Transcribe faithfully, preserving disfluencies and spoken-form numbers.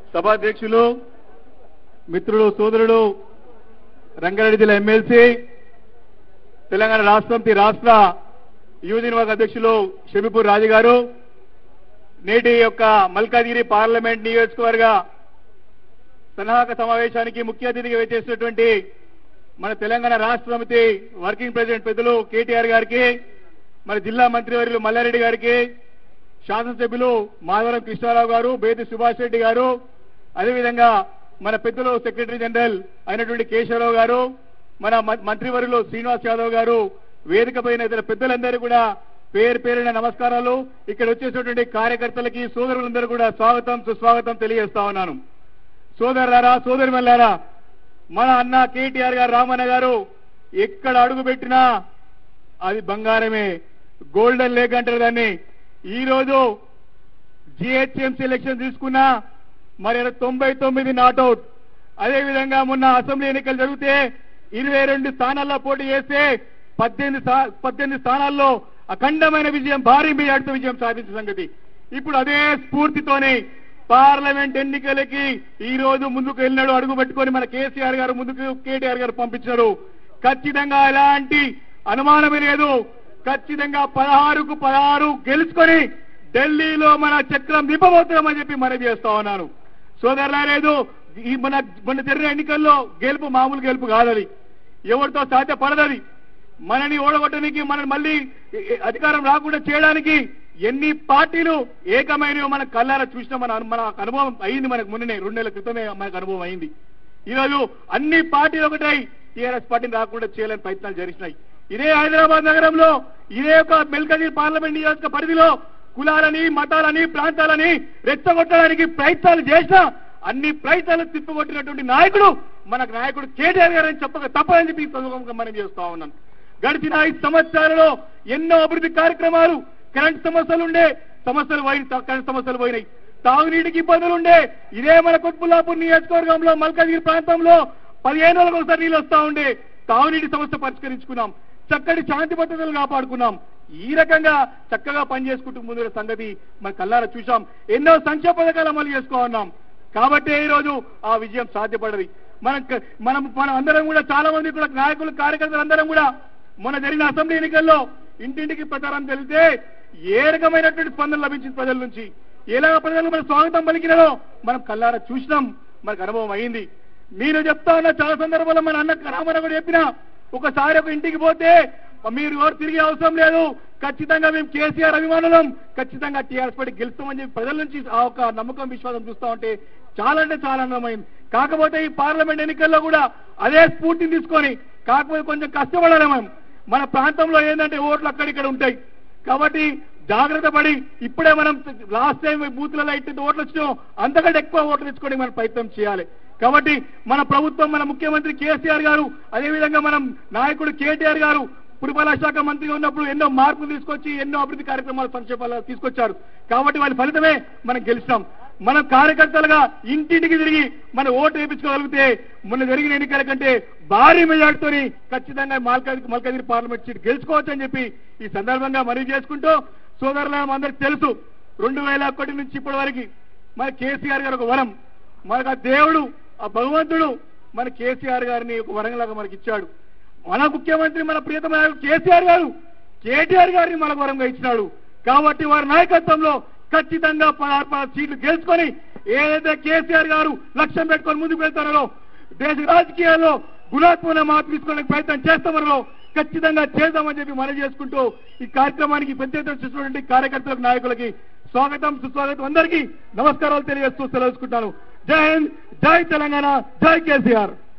సభాధ్యక్షులు మిత్రులు సోదరులు రంగారెడ్డి జిల్లా ఎమ్మెల్సీ తెలంగాణ రాష్ట్ర సమితి రాష్ట్ర యువజన విభాగ అధ్యక్షులు షబీపూర్ రాజు గారు, నేటి యొక్క మల్కాజిగిరి పార్లమెంట్ నియోజకవర్గ సన్నాహక సమావేశానికి ముఖ్య అతిథిగా వేచేసినటువంటి మన తెలంగాణ రాష్ట్ర సమితి వర్కింగ్ ప్రెసిడెంట్ పెద్దలు కేటీఆర్ గారికి, మన జిల్లా మంత్రివర్యులు మల్లారెడ్డి గారికి, శాసనసభ్యులు మాధవరం కృష్ణారావు గారు, బేతి సుభాష్ రెడ్డి గారు, అదేవిధంగా మన పెద్దలు సెక్రటరీ జనరల్ అయినటువంటి కేశవరావు గారు, మన మంత్రివర్యులు శ్రీనివాస్ యాదవ్ గారు, వేదిక పైన ఇతర పెద్దలందరూ కూడా పేరు పేరున నమస్కారాలు. ఇక్కడ వచ్చేసినటువంటి కార్యకర్తలకి సోదరులందరూ కూడా స్వాగతం సుస్వాగతం తెలియజేస్తా ఉన్నాను. సోదరులారా సోదరిమల్లారా, మన అన్న కేటీఆర్ గారు రామన్న గారు ఎక్కడ అడుగు పెట్టినా అది బంగారమే, గోల్డెన్ లేక్ అంటారు దాన్ని. ఈ రోజు జిహెచ్ఎంసీ ఎలక్షన్ తీసుకున్నా మరి తొంభై తొమ్మిది నాట్అవుట్. అదేవిధంగా మొన్న అసెంబ్లీ ఎన్నికలు జరిగితే ఇరవై రెండు స్థానాల్లో పోటీ చేస్తే పద్దెనిమిది పద్దెనిమిది స్థానాల్లో అఖండమైన విజయం, భారీ మెజార్టీతో విజయం సాధించిన సంగతి. ఇప్పుడు అదే స్ఫూర్తితోనే పార్లమెంట్ ఎన్నికలకి ఈ రోజు ముందుకు వెళ్ళినాడు, అడుగు పెట్టుకొని మన కేసీఆర్ గారు ముందుకు కేటీఆర్ గారు పంపించారు. ఖచ్చితంగా ఎలాంటి అనుమానమే లేదు, ఖచ్చితంగా పదహారుకు పదహారు గెలుచుకొని ఢిల్లీలో మన చక్రం నింపబోతున్నామని చెప్పి మనవి చేస్తా ఉన్నాను. సోదరులా లేదు, ఈ మన మన జరిగిన ఎన్నికల్లో గెలుపు మామూలు గెలుపు కాదది, ఎవరితో సాధ్యపడదది. మనని ఓడగొట్టడానికి, మనని మళ్ళీ అధికారం రాకుండా చేయడానికి ఎన్ని పార్టీలు ఏకమైనవో మన కళ్ళారా చూసిన మన మన అనుభవం అయింది. మనకు మొన్ననే రెండు నెలల క్రితమే మనకు అనుభవం అయింది. ఈరోజు అన్ని పార్టీలు ఒకటై టీఆర్ఎస్ పార్టీని రాకుండా చేయాలని ప్రయత్నాలు జరిగినాయి. ఇదే హైదరాబాద్ నగరంలో, ఇదే ఒక మెల్కజిగిరి పార్లమెంట్ నియోజక పరిధిలో కులాలని, మతాలని, ప్రాంతాలని రెచ్చగొట్టడానికి ప్రయత్నాలు చేసినా అన్ని ప్రయత్నాలు తిప్పగొట్టినటువంటి నాయకుడు మనకు నాయకుడు కేటీఆర్ గారు అని చెప్పక తప్పని చెప్పి మనం చేస్తా ఉన్నాను. గడిచిన ఐదు సంవత్సరాలలో ఎన్నో అభివృద్ధి కార్యక్రమాలు, కరెంట్ సమస్యలు ఉండే సమస్యలు పోయి కరెంట్ సమస్యలు పోయినాయి, తాగునీటికి ఇబ్బందులు ఉండే ఇదే మన కొట్పుల్లాపూర్ నియోజకవర్గంలో మల్కాజిగిరి ప్రాంతంలో పదిహేను రోజులకు ఒకసారి నీళ్ళు వస్తా ఉండే తాగునీటి సమస్య పరిష్కరించుకున్నాం, చక్కటి శాంతి భద్రతలు కాపాడుకున్నాం. ఈ రకంగా చక్కగా పనిచేసుకుంటూ ముందు సంగతి మన కళ్ళారా చూసాం. ఎన్నో సంక్షేమ పథకాలు అమలు చేసుకో ఉన్నాం. కాబట్టి ఈ రోజు ఆ విజయం సాధ్యపడది. మనం మనం మనం అందరం కూడా చాలా మంది కూడా నాయకులు కార్యకర్తలు అందరం కూడా మొన్న జరిగిన అసెంబ్లీ ఎన్నికల్లో ఇంటింటికి ప్రచారం తెలిస్తే ఏ రకమైనటువంటి స్పందన లభించింది ప్రజల నుంచి, ఎలా ప్రజలు మన స్వాగతం పలికినదో మనం కళ్ళారా చూసినాం, మనకు అనుభవం అయింది. మీరు చెప్తా ఉన్న చాలా సందర్భాల్లో మన అన్న రామన్న కూడా చెప్పినా, ఒకసారి ఒక ఇంటికి పోతే మీరు ఎవరు తిరిగే అవసరం లేదు, ఖచ్చితంగా మేము కేసీఆర్ అభిమానులం, ఖచ్చితంగా టీఆర్ఎస్ పార్టీ గెలుస్తామని చెప్పి ప్రజల నుంచి ఆ ఒక నమ్మకం విశ్వాసం చూస్తా ఉంటే చాలా అంటే చాలా ఆనందమైంది. కాకపోతే ఈ పార్లమెంట్ ఎన్నికల్లో కూడా అదే స్ఫూర్తిని తీసుకొని కాకపోతే కొంచెం కష్టపడాలి. మనం మన ప్రాంతంలో ఏంటంటే ఓట్లు అక్కడిక్కడ ఉంటాయి కాబట్టి జాగ్రత్త పడి ఇప్పుడే మనం లాస్ట్ టైం బూత్లలో అయితే ఓట్లు వచ్చినాం అంతకంటే ఎక్కువ ఓట్లు తెచ్చుకోవడానికి మనం ప్రయత్నం చేయాలి. కాబట్టి మన ప్రభుత్వం, మన ముఖ్యమంత్రి కేసీఆర్ గారు, అదేవిధంగా మనం నాయకుడు కేటీఆర్ గారు పురపాలక శాఖ మంత్రిగా ఉన్నప్పుడు ఎన్నో మార్పులు తీసుకొచ్చి ఎన్నో అభివృద్ధి కార్యక్రమాలు సంక్షేమాలు తీసుకొచ్చారు. కాబట్టి వాళ్ళ ఫలితమే మనం గెలిచినాం. మనం కార్యకర్తలుగా ఇంటింటికి తిరిగి మన ఓటు వేయించుకోగలిగితే మొన్న జరిగిన ఎన్నికల కంటే భారీ మెజార్టీతోని ఖచ్చితంగా మల్కాజిగిరి మల్కాజిగిరి పార్లమెంట్ సీట్ గెలుచుకోవచ్చు అని చెప్పి ఈ సందర్భంగా మనవి చేసుకుంటూ, సోదరులను అందరికీ తెలుసు రెండు వేల ఒకటి నుంచి ఇప్పటి వరకు మన కేసీఆర్ గారు ఒక వరం, మనకు ఆ దేవుడు ఆ భగవంతుడు మన కేసీఆర్ గారిని ఒక వరంలాగా మనకి ఇచ్చాడు. మన ముఖ్యమంత్రి మన ప్రియతమ నాయకుడు కేసీఆర్ గారు కేటీఆర్ గారిని మనకు వరంగా ఇచ్చినాడు. కాబట్టి వారి నాయకత్వంలో ఖచ్చితంగా పదహారు పదహారు సీట్లు గెలుచుకొని ఏదైతే కేసీఆర్ గారు లక్ష్యం పెట్టుకొని ముందుకు వెళ్తారో దేశ రాజకీయాల్లో గుణాత్మక మార్పు తీసుకోవడానికి ప్రయత్నం చేస్తామనో ఖచ్చితంగా చేద్దామని చెప్పి మనవి చేసుకుంటూ ఈ కార్యక్రమానికి పెద్ద ఎత్తున చేసినటువంటి కార్యకర్తలకు, నాయకులకి స్వాగతం సుస్వాగతం, అందరికీ నమస్కారాలు తెలియజేస్తూ సెలవుకుంటాను. జై హింద్, జై తెలంగాణ, జై కేసీఆర్.